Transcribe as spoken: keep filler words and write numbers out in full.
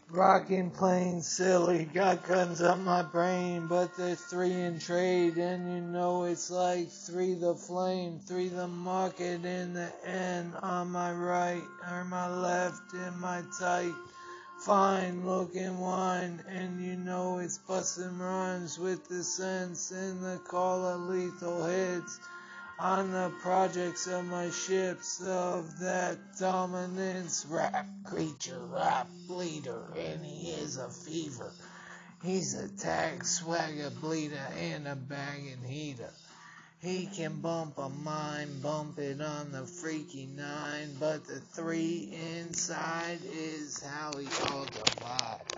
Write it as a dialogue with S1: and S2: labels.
S1: Rocking plain silly, got guns up my brain, but there's three in trade, and you know it's like three the flame, three the market in the end, on my right, or my left, in my tight, fine looking wine, and you know it's busting rhymes with the sense in the call of lethal hits. On the projects of my ships of that dominance, rap creature, rap leader, and he is a fever. He's a tag swagger bleeder and a bagging heater. He can bump a mine, bump it on the freaky nine, but the three inside is how he all divide.